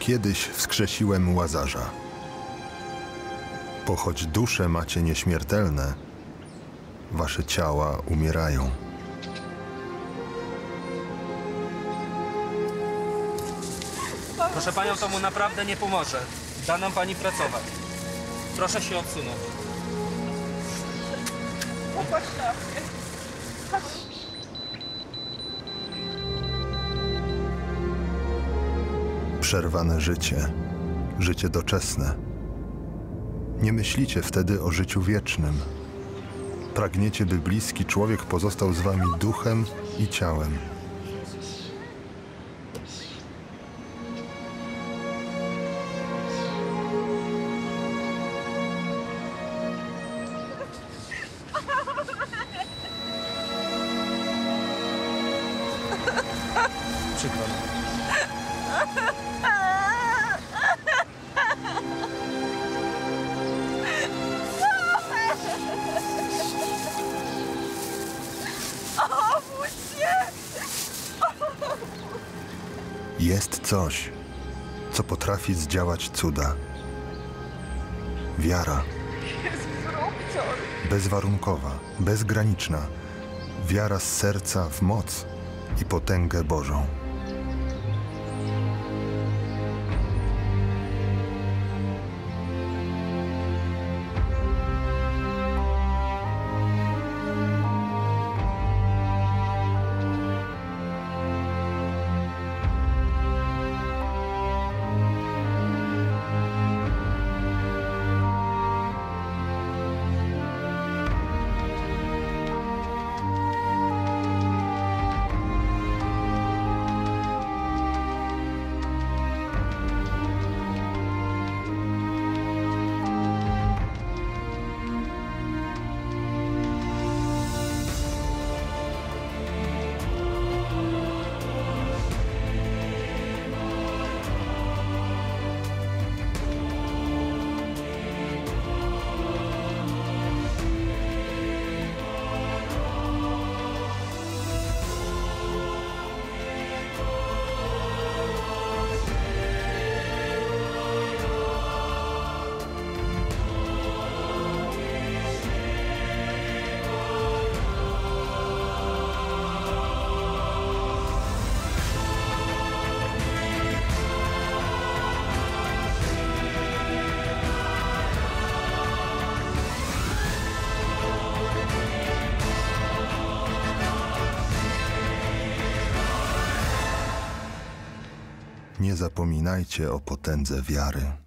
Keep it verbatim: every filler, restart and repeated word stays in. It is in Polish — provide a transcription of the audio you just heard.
kiedyś wskrzesiłem Łazarza. Bo choć dusze macie nieśmiertelne, wasze ciała umierają. Proszę panią, to mu naprawdę nie pomoże. Da nam pani pracować. Proszę się odsunąć. Popatrz na mnie. Przerwane życie, życie doczesne. Nie myślicie wtedy o życiu wiecznym. Pragniecie, by bliski człowiek pozostał z wami duchem i ciałem. Przykro mi. Jest coś, co potrafi zdziałać cuda. Wiara. Bezwarunkowa, bezgraniczna. Wiara z serca w moc i potęgę Bożą. Nie zapominajcie o potędze wiary.